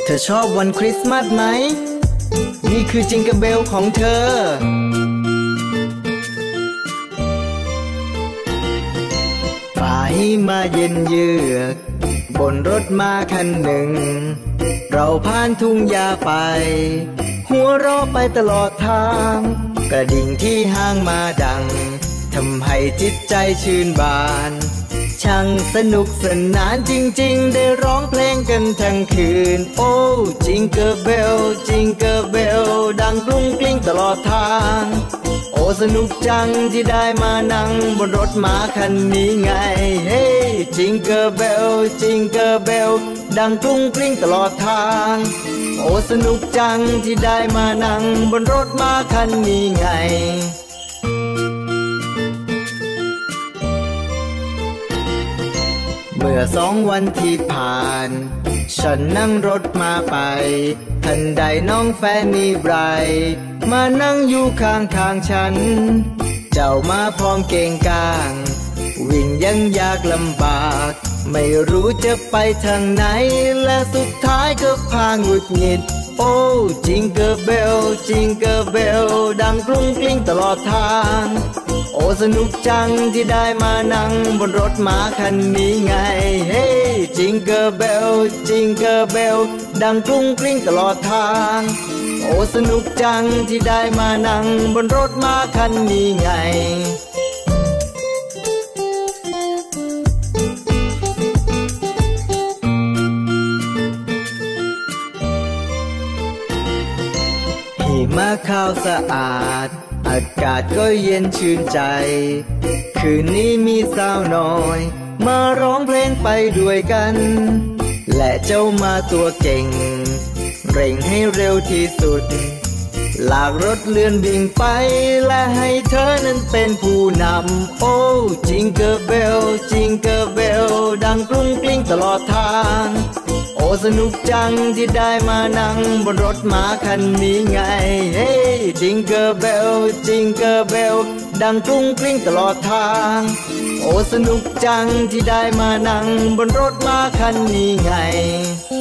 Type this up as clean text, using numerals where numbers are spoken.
เธอชอบวันคริสต์มาสไหมนี่คือจิงเกิลเบลของเธอฝ่าหิมะเย็นเยือกบนรถม้าคันหนึ่งเราผ่านทุ่งหญ้าไปหัวเราะไปตลอดทางกระดิ่งที่ห้างมาดังทำให้จิตใจชื่นบานช่างสนุกสนานจริงๆได้ร้องเพลงกันทั้งคืนโอ้จิงเกิลเบลจิงเกิลเบลดังกรุ้งกลิ้งตลอดทางโอ้สนุกจังที่ได้มานั่งบนรถม้าคันนี้ไงเฮ้จิงเกิลเบลจิงเกิลเบลดังกรุ้งกลิ้งตลอดทางโอ้สนุกจังที่ได้มานั่งบนรถม้าคันนี้ไงเมื่อ2 วันที่ผ่านฉันนั่งรถมาไปทันใดน้องแฟนนี่ไรมานั่งอยู่ข้างฉันเจ้ามาพร้อมเก่งกางวิ่งยังยากลำบากไม่รู้จะไปทางไหนและสุดท้ายก็พาหงุดหงิดโอ้จิงเกิลเบลจิงเกิลเบลดังกรุ้งกลิ้งตลอดทางโอ้สนุกจังที่ได้มานั่งบนรถม้าคันนี้ไงเฮ้จิงเกิลเบลจิงเกิลเบลดังกรุ้งกลิ้งตลอดทางโอ้สนุกจังที่ได้มานั่งบนรถม้าคันนี้ไงหิมะขาวสะอาดอากาศก็เย็นชื่นใจคืนนี้มีสาวน้อยมาร้องเพลงไปด้วยกันและเจ้ามาตัวเก่งเร่งให้เร็วที่สุดลากรถเลื่อนวิ่งไปและให้เธอนั้นเป็นผู้นำโอ้จิงเกิลเบลจิงเกิลเบลดังกรุ้งกลิ้งตลอดทางโอ้สนุกจังที่ได้มานั่งบนรถม้าคันนี้ไงเฮ้จิงเกิลเบลจิงเกิลเบลดังกรุ้งกลิ้งตลอดทางโอ้สนุกจังที่ได้มานั่งบนรถม้าคันนี้ไง